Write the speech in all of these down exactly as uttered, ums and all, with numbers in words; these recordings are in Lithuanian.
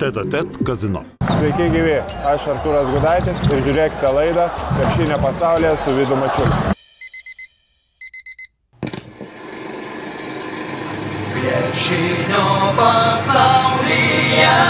Tet-a-tet kazino. Sveiki gyvi, aš Artūras Gudaitis ir žiūrėkite laidą Krepšinio pasaulyje su Vidu Mačiuliu. Krepšinio pasaulyje.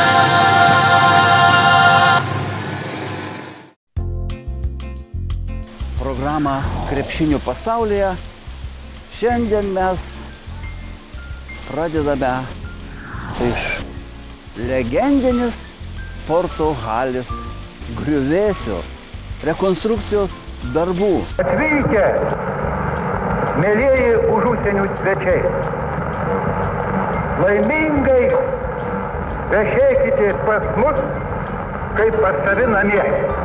Programą Krepšinio pasaulyje šiandien mes pradedame iš legendinis sporto halės griuvėsio rekonstrukcijos darbų. Atvykę, mėlieji už užsienių svečiai, laimingai vešėkite pas mus, kaip pas savi namie.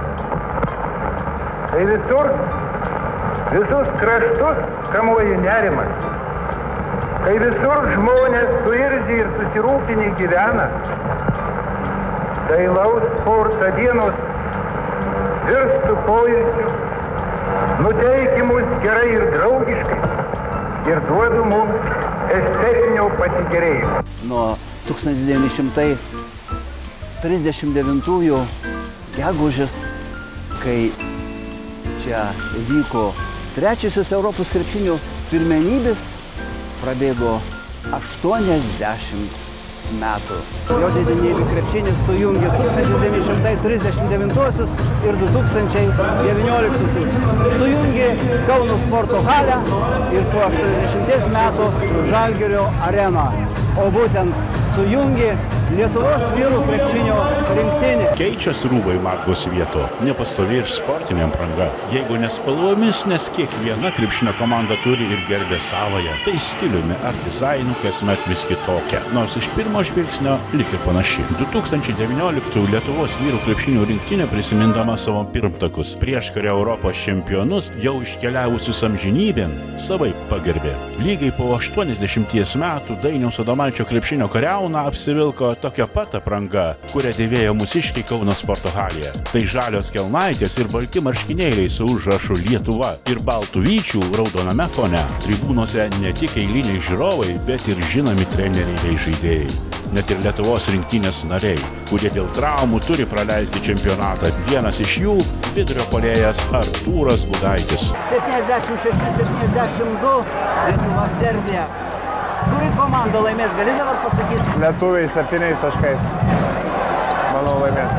Tai visur, visus kraštus kamuoja nerimas. Kai visur žmonės suirzę ir susirūpinę gyvena, dailaus sporto dienos virstų poilsiu, nuteiki mus gerai ir draugiškai ir duodu mums estetinio pasigėrėjimo. Nuo tūkstantis devyni šimtai trisdešimt devintųjų gegužės, kai čia vyko trečiosios Europos krepšinio pirmenybės, prabėgo aštuoniasdešimt metų. Jo didenėlį krepšinis sujungė tūkstantis devyni šimtai trisdešimt devintuosius ir du tūkstančiai devynioliktuosius. Sujungė Kauno sporto halę ir po aštuoniasdešimties metų Žalgirio areną. O būtent sujungė Lietuvos vyrų krepšinio rinktinė. Keičias rūbai margos vieto, nepastovi ir sportinė apranga. Jeigu nespalvomis, nes kiekviena krepšinio komanda turi ir gerbė savąją, tai stiliumi ar dizainu kasmet vis kitokia, nors iš pirmo žvilgsnio lyg ir panaši. du tūkstančiai devynioliktųjų Lietuvos vyrų krepšinio rinktinė, prisimindama savo pirmtakus prieškario Europos čempionus, jau iškeliavusius amžinybėn, savaip pagerbė. Lygiai po aštuoniasdešimties metų Dainiaus Adomaičio krepšinio kariauna apsivilko tokia pat apranga, kurią dėvėjo mūsiškiai Kauno sporto halėje. Tai žalios kelnaitės ir balti marškinėliai su užrašu Lietuva ir baltų vyčių raudoname fone. Tribūnose ne tik eiliniai žiūrovai, bet ir žinomi treneriai bei žaidėjai. Net ir Lietuvos rinktinės nariai, kurie dėl traumų turi praleisti čempionatą. Vienas iš jų – vidurio puolėjas Artūras Gudaitis. septyniasdešimt šeši septyniasdešimt du Lietuva Serbija. Kuri komanda laimės, gali dabar pasakyti? Lietuviai septyniais taškais. Manau, laimės.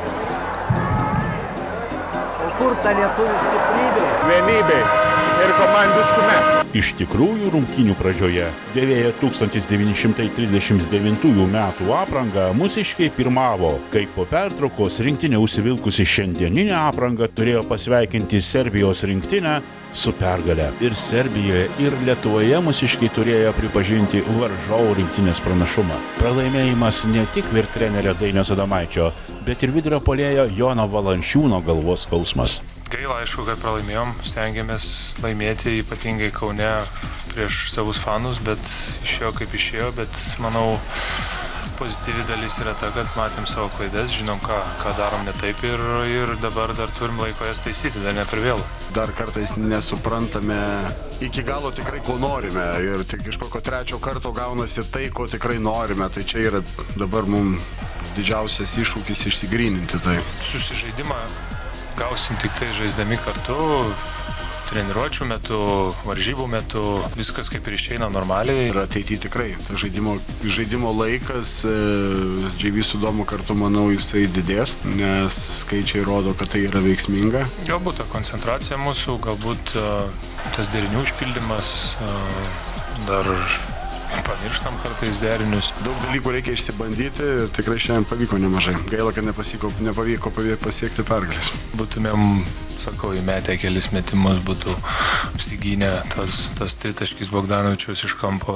O kur ta lietuvių stiprybė? Vienybei ir komandiškume. Iš tikrųjų, rungtynių pradžioje, dėvėję tūkstantis devyni šimtai trisdešimt devintųjų metų aprangą, mūsiškiai pirmavo, kai po pertraukos rinktinė užsivilkusi šiandieninę aprangą turėjo pasveikinti Serbijos rinktinę su pergale. Ir Serbijoje, ir Lietuvoje mūsiškiai turėjo pripažinti varžovų rinktinės pranašumą. Pralaimėjimas ne tik vyr trenerio Dainiaus Adomaičio, bet ir vidurio puolėjo Jono Valančiūno galvos skausmas. Gaila, aišku, kad pralaimėjom, stengiamės laimėti ypatingai Kaune prieš savus fanus, bet išėjo kaip išėjo, bet manau pozityvi dalis yra ta, kad matėm savo klaidas, žinom, ką, ką darom ne taip ir, ir dabar dar turim laiko jas taisyti, dar ne per vėlu. Dar kartais nesuprantame iki galo tikrai, ko norime ir tik iš kokio trečio karto gaunasi tai, ko tikrai norime, tai čia yra dabar mums didžiausias iššūkis išsigryninti tai. Susižaidimą gausim tik tai žaisdami kartu, treniruočių metu, varžybų metu, viskas kaip ir išeina normaliai. Ir ateityje tikrai, ta žaidimo, žaidimo laikas, Dž V su Domu kartu, manau, jisai didės, nes skaičiai rodo, kad tai yra veiksminga. Galbūt ta koncentracija mūsų, galbūt tas derinių užpildymas, dar pamirštam kartais derinius. Daug dalykų reikia išsibandyti ir tikrai šiandien pavyko nemažai. Gaila, kad nepasiko, nepavyko pasiekti pergalės. Būtumėm, sakau, įmetę kelis metimus, būtų apsigynę tas, tas tritaškis Bogdanovičiaus iš kampo.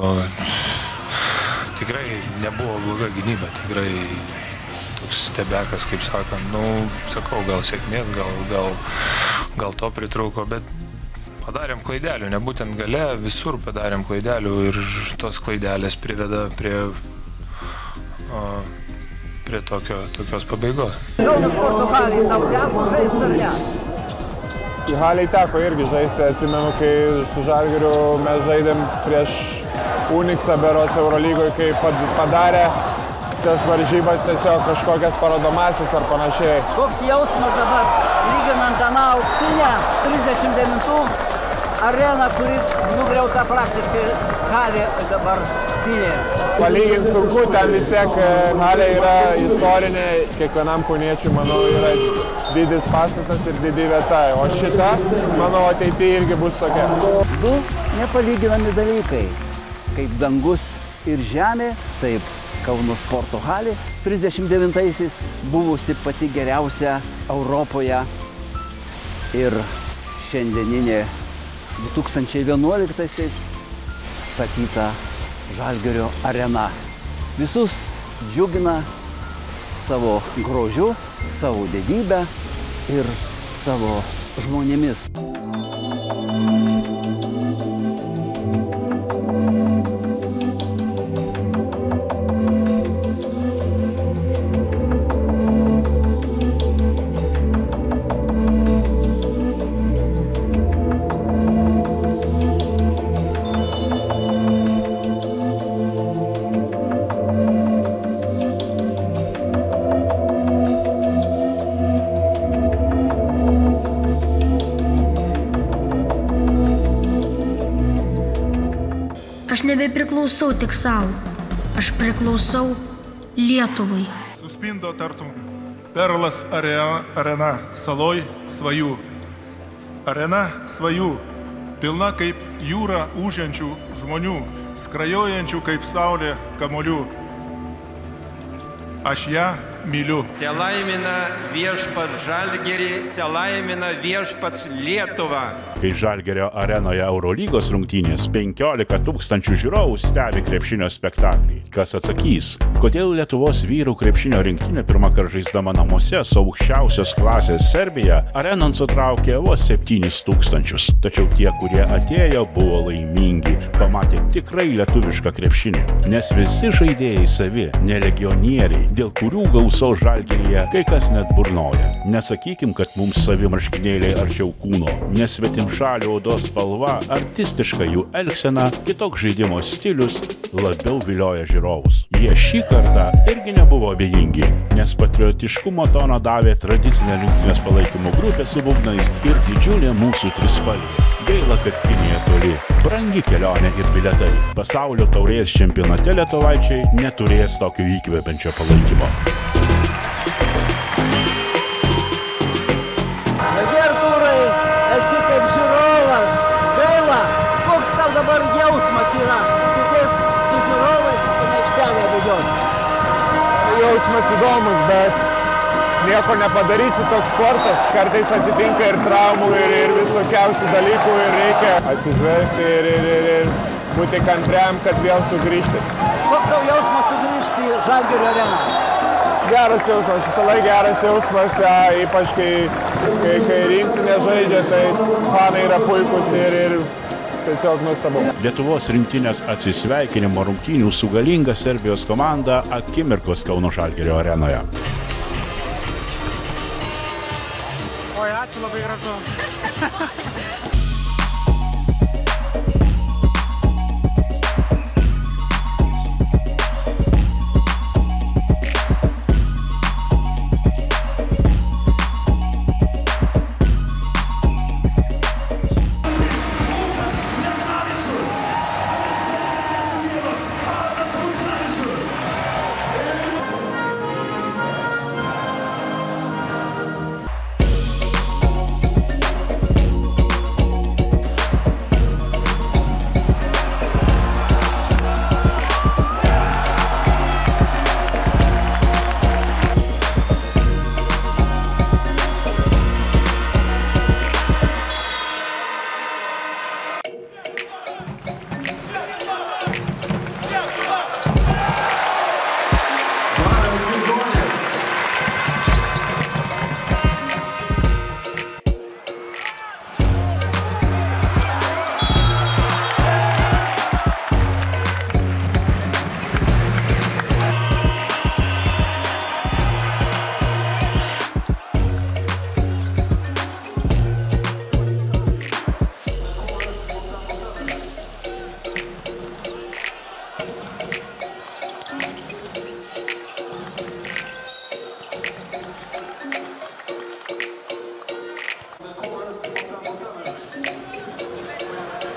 Tikrai nebuvo bloga gynyba, tikrai toks stebekas, kaip sakant. Nu, sakau, gal sėkmės, gal, gal, gal to pritrūko, bet padarėm klaidelių, nebūtent gale, visur padarėm klaidelių ir tos klaidelės priveda prie, o, prie tokio, tokios pabaigos. Kauno sporto halėje tau teko žaisti ar ne? Į halėje teko irgi žaisti, atsimenu, kai su Žalgiriu mes žaidėm prieš Uniksą berods Eurolygoje, kai padarė šitas varžybas tiesiog kažkokias parodomasis ar panašiai. Koks jausmas dabar, lyginant aną auksinę trisdešimt devintų areną, kuri nugriauta praktiškai halė dabar pinė. Palyginti sunku, ten vis tiek halė yra istorinė, kiekvienam kauniečiui, manau, yra didis pastatas ir didi vieta, o šita, manau, ateityje irgi bus tokia. Du nepalyginami dalykai, kaip dangus ir žemė, taip Kauno sporto halė, trisdešimt devintaisiais buvusi pati geriausia Europoje ir šiandieninė du tūkstančiai vienuoliktaisiais statyta Žalgirio arena. Visus džiugina savo grožiu, savo didybę ir savo žmonėmis. Aš nebepriklausau tik savo, aš priklausau Lietuvai. Suspindo tartum perlas arena, arena saloj svajų. Arena svajų, pilna kaip jūra ūžiančių žmonių, skrajojančių kaip saulė kamuolių. Aš ją myliu. Te laimina viešpats Žalgirį, te laimina viešpats Lietuvą. Kai Žalgirio arenoje Eurolygos rungtynės penkiolika tūkstančių žiūrovų stebi krepšinio spektaklį. Kas atsakys, kodėl Lietuvos vyrų krepšinio rinktinė pirmąkart žaisdama namuose su aukščiausios klasės Serbija arenon sutraukė vos septynis tūkstančius. Tačiau tie, kurie atėjo, buvo laimingi, pamatė tikrai lietuvišką krepšinį. Nes visi žaidėjai savi, ne legionieriai, dėl kurių gausos Žalgiryje kai kas net burnoja. Nesakykim, kad mums savi marškinėliai arčiau kūno, nes svetimšalių odos spalva, artistiška jų elgsena, kitoks žaidimo stilius labiau vilioja žiūrovus. Jie šį kartą irgi nebuvo abejingi, nes patriotiškumo toną davė tradicinė rinktinės palaikymo grupė su būgnais ir didžiulė mūsų trispalvė. Gaila, kad Kinija toli. Brangi kelionė ir bilietai. Pasaulio taurės čempionate lietuvaičiai neturės tokio įkvepiančio palaikymo. Taigi, Artūrai, esi kaip žiūrovas. Gaila, koks tau dabar jausmas yra sėdėt su žiūrovais į aikštelę bėgioti? Jausmas įdomus, bet nieko nepadarysi, toks sportas. Kartais atitinka ir traumų, ir, ir visokiausių dalykų, ir reikia atsižvelgti ir, ir, ir, ir būti kantriam, kad vėl sugrįžti. Koks tau jausmas sugrįžti į Žalgirio areną? Geras jausmas, visąlaik geras jausmas, ja, ypač kai, kai, kai rinktinė žaidžia, tai fanai yra puikus ir, ir tiesiog nuostabu. Lietuvos rinktinės atsisveikinimo rungtynių su galinga Serbijos komanda akimirkos Kauno Žalgirio arenoje. Oi, ačiū, labai gražu.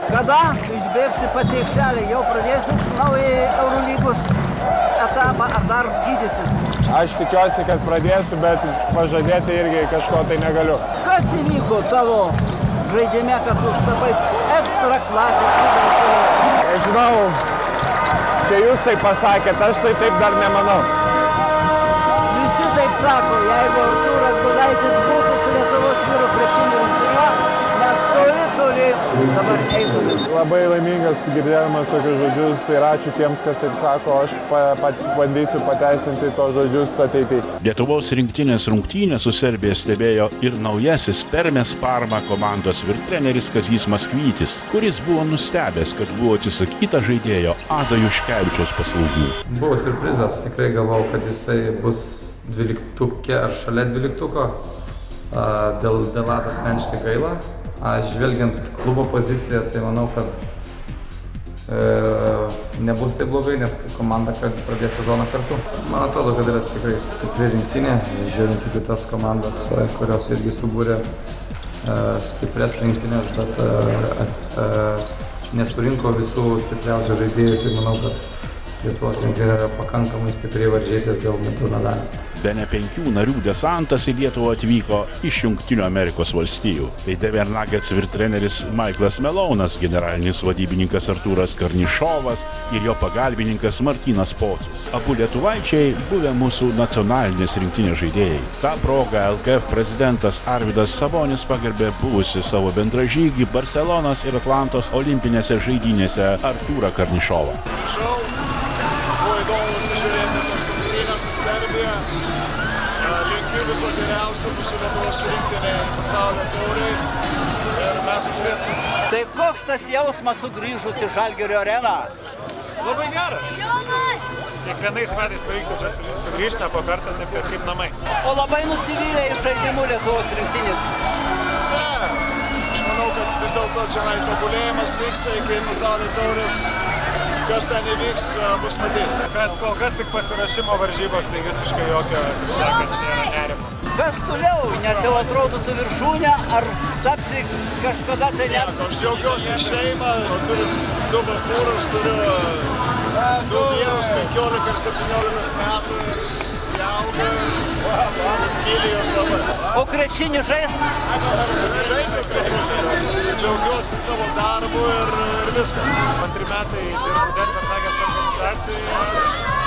Kada išbėgsi pats į aikštelę, jau pradėsi naują Eurolygos etapą, ar dar gydysis? Aš tikiuosi, kad pradėsiu, bet pažadėti irgi kažko tai negaliu. Kas įvyko tavo žaidime, kad tu tapai ekstra klasės lyderis? Aš žinau, čia jūs taip pasakėt, aš tai taip dar nemanau. Visi taip sako, jeigu Artūras Gudaitis būtų su Lietuvos vyrų krepšinio rinktinė, mes toli, toli dabar eitume. Labai laimingas girdėdamas tokius žodžius ir ačiū tiems, kas taip sako, aš pa, pa, bandysiu pateisinti tos žodžius ateityje. Lietuvos rinktinės rungtynę su Serbija stebėjo ir naujasis Permės Parma komandos vyrtreneris Kazys Maskvytis, kuris buvo nustebęs, kad buvo atsisakyta žaidėjo Ado Juškevičiaus paslaugų. Buvo siurprizas, tikrai galvau, kad jisai bus dvyliktukė ar šalia dvyliktuko. Dėl, dėl Ado asmeniškai gaila. Žvelgiant klubo poziciją, tai manau, kad e, nebus taip blogai, nes komanda pradės sezoną kartu. Man atrodo, kad yra tikrai stipri rinktinė, žiūrint į kitas komandas, kurios irgi subūrė e, stiprias rinktinės, bet e, e, nesurinko visų stipriausių žaidėjų, tai manau, kad Lietuvos rinktinė yra pakankamai stipriai varžytis dėl metų medalių. Bene penkių narių desantas į Lietuvą atvyko iš Jungtinių Amerikos valstijų. Tai Denver Nuggets vyrtreneris Michaelas Melonas, generalinis vadybininkas Artūras Karnišovas ir jo pagalbininkas Martynas Pocius. Abu lietuvaičiai buvę mūsų nacionalinės rinktinės žaidėjai. Ta proga L K F prezidentas Arvydas Sabonis pagerbė buvusi savo bendražygį Barcelonos ir Atlantos olimpinėse žaidynėse Artūrą Karnišovą. Buvo įdomu sužiūrėti tas rungtynes su Serbija. Linkiu viso geriausio mūsų Lietuvos rinktinė pasaulio taurei ir mes sužiūrėtume. Tai koks tas jausmas sugrįžus į Žalgirio areną? Labai geras. Kiekvienais metais pavyksta čia sugrįžti, ne po kartą, taip kaip namai. O labai nusivylė iš žaidimų Lietuvos rinktinės? Ne, aš manau, kad vis dėlto čia tobulėjimas vyksta iki pasaulio taurės. Kas ten įvyks, bus matyti. Bet kol kas tik pasirašymo varžybos, tai visiškai jokio, kaip sakant, nėra nerimo. Kas toliau, nes jau atrodo tu viršūnę, ar tapsi kažkada tai net? Aš džiaugiuosi šeimą, turiu du bakūrus, turiu du vyrus, penkiolika ir septyniolikos metų. Jauga, Kilijos labai. O krepšinį žais? Žaidžiu krepšinį. Džiaugiuosi savo darbu ir, ir viskas. Antri metai dirbu Denver Nuggets organizacijoje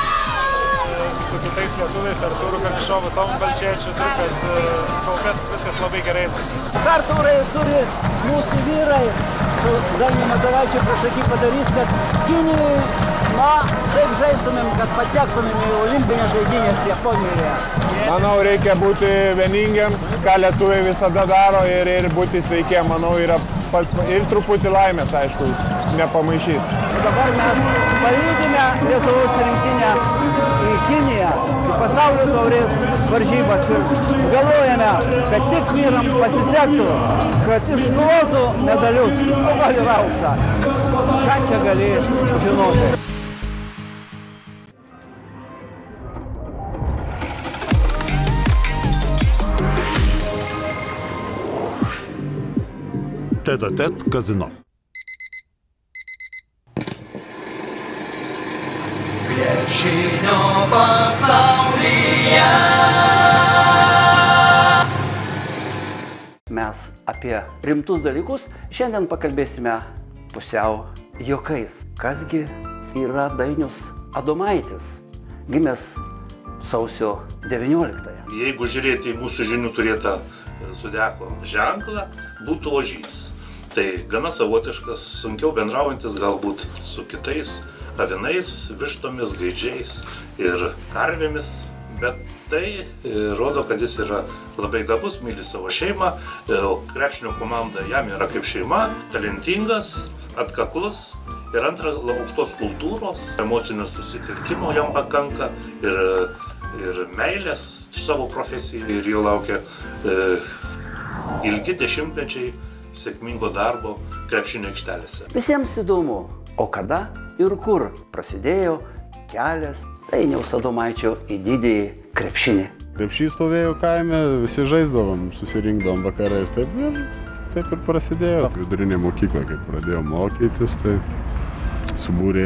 su kitais lietuviais, Artūru Karnišovu, Tomu Balčėčiu, taip, kad kol kas viskas labai gerai. Artūrai turi mūsų vyrai su Dainiu Matulaičiu prašaky padaryti, kad Kinijai, na, taip žaistumėm, kad patektumėm į olimpinės žaidynės Japonijoje. Manau, reikia būti vieningiam, ką lietuviai visada daro ir, ir būti sveikiem. Manau, yra pats ir truputį laimės, aišku, nepamaišys. Dabar mes palydime Lietuvos rinktinę į Kiniją, į pasaulio taurės varžybas ir galvojame, kad tik vyram pasisektų, kad iškovotų medalius, o gal ir auksą. Ką čia gali žinoti? Tete-a-tete kazino. Krepšinio pasaulyje. Mes apie rimtus dalykus šiandien pakalbėsime pusiau juokais. Kasgi yra Dainius Adomaitis, gimęs sausio devynioliktąją. Jeigu žiūrėti į mūsų žinių turėtą zodiako ženklą, būtų ožys. Tai gana savotiškas, sunkiau bendraujantis galbūt su kitais avinais, vištomis, gaidžiais ir karvėmis, bet tai rodo, kad jis yra labai gabus, myli savo šeimą, o krepšinio komanda jam yra kaip šeima, talentingas, atkaklus ir antra, aukštos kultūros, emocinio susitelkimo jam pakanka ir ir meilės savo profesijai ir jo laukia e, ilgi dešimtmečiai sėkmingo darbo krepšinio aikštelėse. Visiems įdomu, o kada ir kur prasidėjo kelias Dainiaus Adomaičio į didįjį krepšinį. Krepšys stovėjo kaime, visi žaisdavom, susirinkdavom vakarais, taip ir taip ir prasidėjo. Vidurinė mokykla, kai pradėjau mokytis, tai subūrė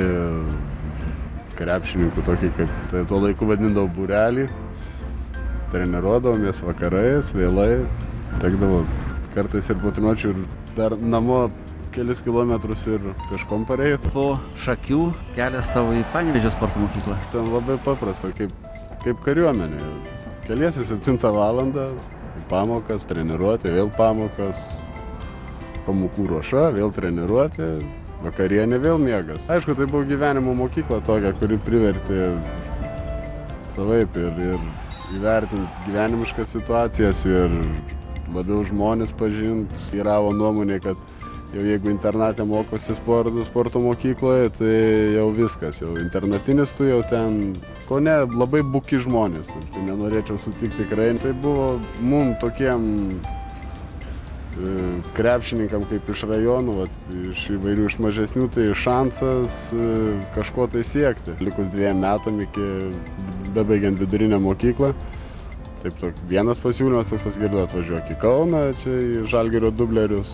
krepšininkų tokį, kaip tai tuo laiku vadindavau būrelį. Treniruodavomės vakarais, vėlai, tekdavo kartais ir po treniruočių ir dar namo kelis kilometrus ir peškom pareiti. Po Šakių kelias tavo į Panevėžio sporto mokyklą. Ten labai paprasta, kaip, kaip kariuomenė. Keliesi septintą valandą, pamokas, treniruoti, vėl pamokas, pamokų ruoša, vėl treniruoti, vakarienė vėl miegas. Aišku, tai buvo gyvenimo mokykla tokia, kuri privertė savaip ir, ir įvertinti gyvenimiškas situacijas ir labiau žmonės pažinti. Vyravo nuomonė, kad jau jeigu internate mokosi sporto, sporto mokykloje, tai jau viskas, jau internatinis tu jau ten, ko ne, labai buki žmonės, tai nenorėčiau sutikti tikrai. Tai buvo mum tokiem e, krepšininkam kaip iš rajonų, vat, iš įvairių iš mažesnių, tai šansas e, kažko tai siekti. Likus dviem metam iki bebaigiant vidurinę mokyklą, taip tok, vienas pasiūlymas toks pasigirdo, atvažiuok į Kauną, čia į Žalgirio dublerius.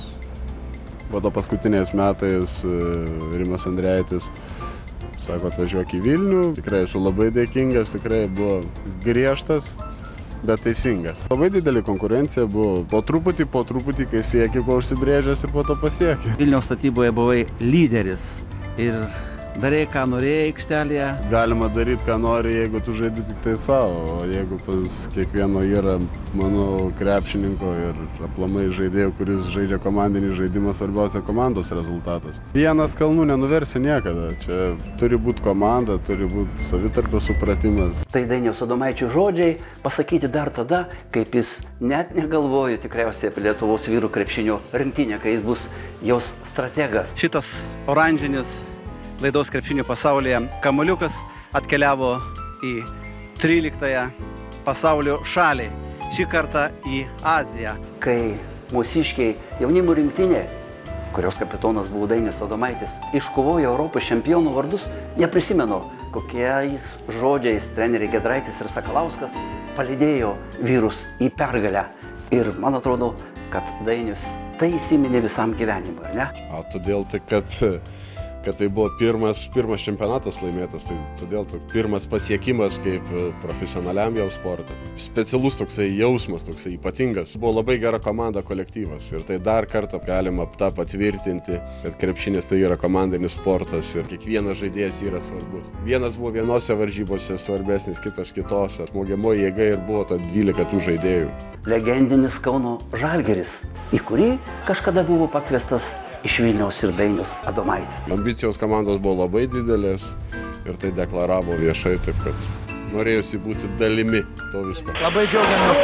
Po to paskutiniais metais Rimas Andrejaitis sako, atvažiuok į Vilnių. Tikrai esu labai dėkingas, tikrai buvo griežtas, bet teisingas. Labai didelė konkurencija buvo, po truputį, po truputį, kai sieki, ko užsibrėžęs ir po to pasieki. Vilniaus statyboje buvai lyderis ir darei, ką norėjai aikštelėje. Galima daryti, ką nori, jeigu tu žaidi tik tai savo, o jeigu pas kiekvieno yra, manau, krepšininko ir aplamai žaidėjo, kuris žaidžia komandinį žaidimą, svarbiausia komandos rezultatas. Vienas kalnų nenuversi niekada, čia turi būti komanda, turi būti savitarpio supratimas. Tai Dainiaus Adomaičio žodžiai pasakyti dar tada, kaip jis net negalvojo tikriausiai apie Lietuvos vyrų krepšinio rinktinę, kai jis bus jos strategas. Šitas oranžinis laidos krepšinio pasaulyje kamuoliukas atkeliavo į tryliktąją pasaulio šalį, šį kartą į Aziją. Kai mūsiškiai jaunimo rinktinė, kurios kapitonas buvo Dainius Adomaitis, iškovojo Europos čempionų vardus, neprisimenu, kokiais žodžiais treneriai Giedraitis ir Sakalauskas palydėjo vyrus į pergalę. Ir man atrodo, kad Dainius tai įsiminė visam gyvenimui, ar ne? O todėl tai, kad kad tai buvo pirmas, pirmas čempionatas laimėtas, tai todėl tai pirmas pasiekimas kaip profesionaliam jau sportui. Specialus toksai jausmas, toksai ypatingas. Buvo labai gera komanda, kolektyvas ir tai dar kartą galima tą patvirtinti, kad krepšinis tai yra komandinis sportas ir kiekvienas žaidėjas yra svarbus. Vienas buvo vienose varžybose svarbesnis, kitas kitose. Smogiamoji jėga ir buvo ta dvylika tų žaidėjų. Legendinis Kauno Žalgiris, į kurį kažkada buvo pakviestas iš Vilniaus ir Dainius Adomaitis. Ambicijos komandos buvo labai didelės ir tai deklaravo viešai, taip kad norėjusi būti dalimi to visko. Labai džiaugiamės,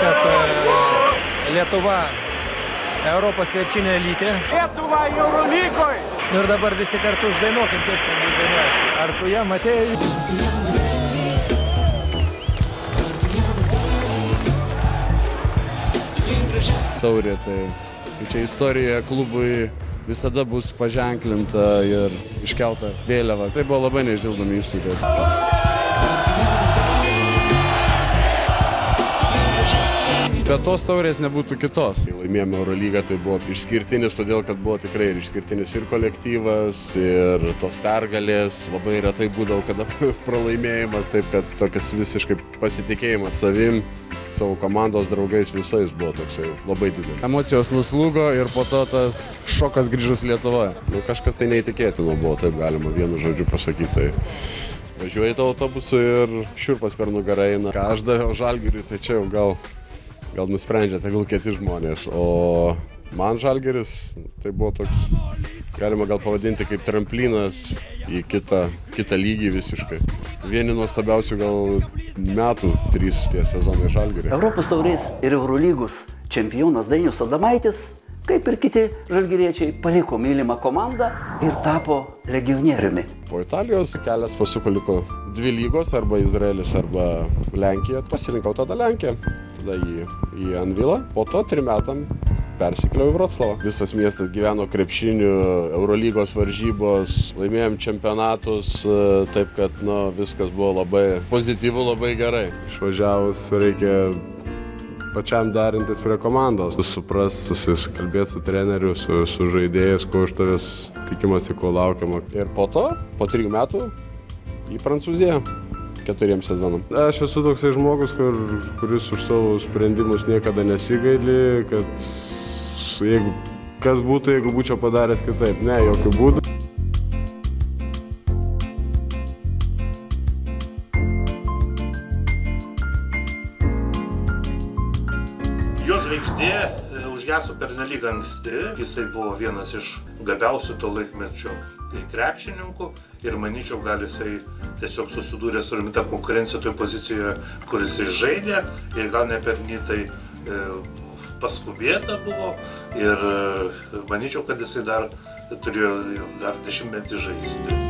kad Lietuva Europos krepšinio elitė. Lietuva Eurolygoj! Ir dabar visi kartu uždainuokim, kaip ten dainuosi. Ar tu ją matėjai? Taurė, tai čia istorijoje klubui visada bus paženklinta ir iškelta vėliava. Tai buvo labai neišdildomi įspūdžiai. Be tos taurės nebūtų kitos. Laimėjome Eurolygą, tai buvo išskirtinis, todėl kad buvo tikrai ir išskirtinis ir kolektyvas, ir tos pergalės. Labai retai būdavo kada pralaimėjimas, taip kad tokias visiškai pasitikėjimas savim, savo komandos draugais visais buvo toksai labai didelis. Emocijos nuslūgo ir po to tas šokas grįžus Lietuvoje. Nu, kažkas tai neįtikėtino buvo, taip galima vienu žodžiu pasakyti. Tai važiuoji tą autobusą ir šiurpas per nugarą eina. Ką aš daviau Žalgiriui, tai čia jau gal, gal nusprendžia, tegul kiti žmonės. O man Žalgiris tai buvo toks, galima gal pavadinti kaip tramplinas į kitą, kitą lygį visiškai. Vieni nuostabiausių gal metų, trys tie sezonai Žalgiryje. Europos taurės ir Eurolygos čempionas Dainius Adomaitis, kaip ir kiti žalgiriečiai, paliko mylimą komandą ir tapo legionieriumi. Po Italijos kelias pasuko, liko dvi lygos, arba Izraelis, arba Lenkija. Pasirinkau tada Lenkiją, tada į, į Anvilą. Po to trim metam persikėliau į Vroclavą. Visas miestas gyveno krepšiniu, Eurolygos varžybos, laimėjom čempionatus, taip kad nu, viskas buvo labai pozityvu, labai gerai. Išvažiavus reikia pačiam darintis prie komandos. Supras, susikalbėti su treneriu, su, su žaidėjais, ko iš tavęs tikimasi, ko laukiama. Ir po to, po trijų metų, į Prancūziją keturiems sezonam. Aš esu toksai žmogus, kur, kuris už savo sprendimus niekada nesigaili, kad jeigu kas būtų, jeigu būčiau padaręs kitaip. Ne, jokių būdų. Jo žvaigždė užgeso pernelyg anksti, jisai buvo vienas iš gabiausių to laikmečio krepšininkų ir manyčiau, gal jisai tiesiog susidūrė su rimta konkurencija toje pozicijoje, kur jisai žaidė ir gal nepelnytai paskubėta buvo ir manyčiau, kad jisai dar turėjo dar dešimtmetį žaisti.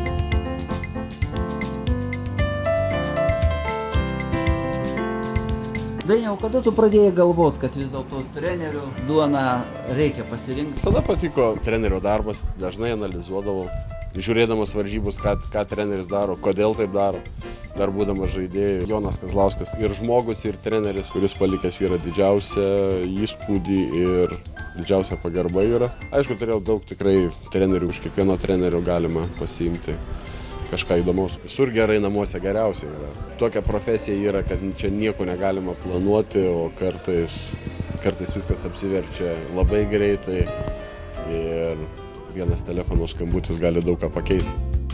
Dainiau, kada tu pradėjai galvot, kad vis dėlto trenerių duoną reikia pasirinkti? Visada patiko trenerio darbas, dažnai analizuodavau, žiūrėdamas varžybus, ką, ką treneris daro, kodėl taip daro. Dar būdamas žaidėjų, Jonas Kazlauskas ir žmogus, ir treneris, kuris palikęs yra didžiausią įspūdį ir didžiausia pagarba yra. Aišku, turėjau daug tikrai trenerių, iš kiekvieno trenerio galima pasiimti kažką įdomaus. Visur gerai, namuose geriausiai yra. Tokia profesija yra, kad čia nieko negalima planuoti, o kartais, kartais viskas apsiverčia labai greitai ir vienas telefono skambutis gali daug ką pakeisti.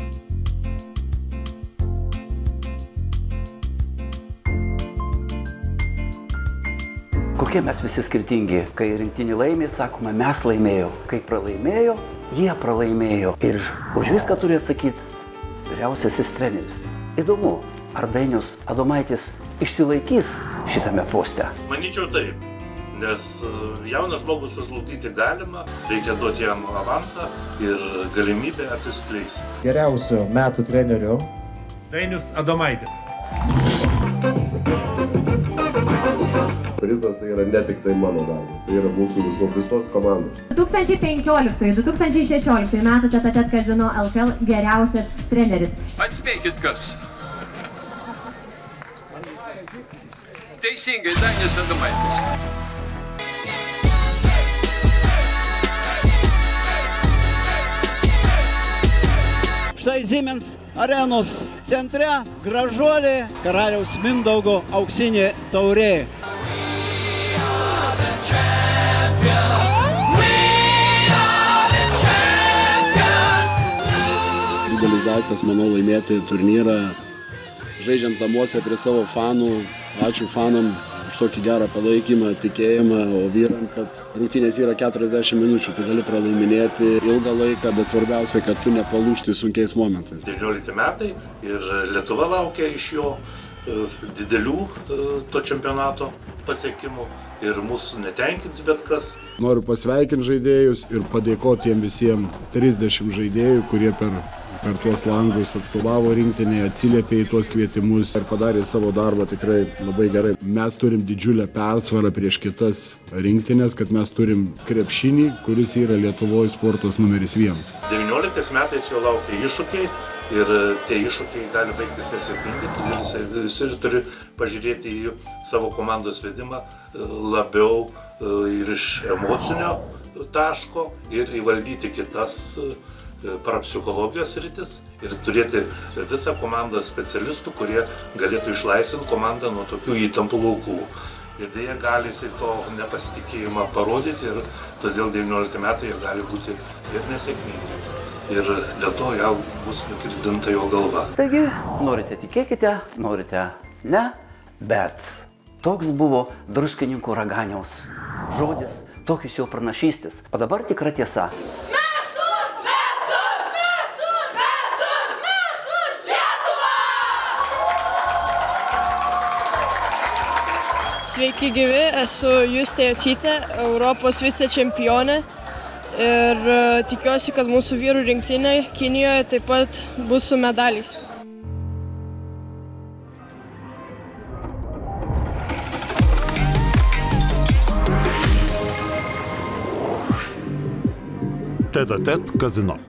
Kokie mes visi skirtingi. Kai rinktinį laimė, sakoma, mes laimėjo. Kai pralaimėjo, jie pralaimėjo. Ir už viską turi atsakyti vyriausiasis treneris. Įdomu, ar Dainius Adomaitis išsilaikys šitame poste? Manyčiau taip, nes jauną žmogų sužlugdyti galima, reikia duoti jam avansą ir galimybę atsiskleisti. Geriausio metų treneriu Dainius Adomaitis. Prizas tai yra ne tik tai mano darbas, tai yra mūsų viso, visos komandos. du tūkstančiai penkioliktųjų du tūkstančiai šešioliktųjų metų Tetatet Kazino L K L geriausias treneris. Atspėkit kas. Teisingai, Dainius Adomaitis. Štai Siemens arenos centre gražuolė karaliaus Mindaugo auksinė taurė. Didelis daiktas, manau, laimėti turnyrą, žaidžiant namuose prie savo fanų. Ačiū fanam už tokį gerą palaikymą, tikėjimą, o vyram, kad rungtynės yra keturiasdešimt minučių, tu gali pralaiminėti ilgą laiką, bet svarbiausia, kad tu nepalūžti sunkiais momentais. devyniolikti metai ir Lietuva laukia iš jo didelių to čempionato pasiekimų ir mūsų netenkins bet kas. Noriu pasveikinti žaidėjus ir padėkoti tiem visiems trisdešimt žaidėjų, kurie per, per tuos langus atstovavo rinktinėje, atsiliepė į tuos kvietimus ir padarė savo darbą tikrai labai gerai. Mes turim didžiulę persvarą prieš kitas rinktinės, kad mes turim krepšinį, kuris yra Lietuvoje sportos numeris vienas. devynioliktais metais jo laukia iššūkiai ir tie iššūkiai gali baigtis nesėkmingai, todėl jisai visi turi pažiūrėti į savo komandos vedimą labiau ir iš emocinio taško ir įvaldyti kitas parapsichologijos sritis ir turėti visą komandą specialistų, kurie galėtų išlaisvinti komandą nuo tokių įtampų laukų. Ir dėja gali jisai to nepasitikėjimą parodyti ir todėl devyniolikti metai gali būti ir nesėkmingi. Ir dėl to jau bus nukirsdinta jo galva. Taigi, norite tikėkite, norite ne, bet toks buvo druskininkų Raganiaus žodis, tokios jo pranašystės. O dabar tikra tiesa. Mes už, mes už, mes už, mes už, mes už Lietuvą! Sveiki gyvi, esu Justė Jocytė, Europos vicečempionė. Ir tikiuosi, kad mūsų vyrų rinktinė Kinijoje taip pat bus su medaliais. Tetatet Kazino.